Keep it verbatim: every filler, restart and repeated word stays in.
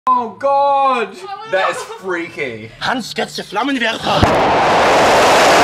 Oh God! That is freaky. Get Ze Flammenwerfer!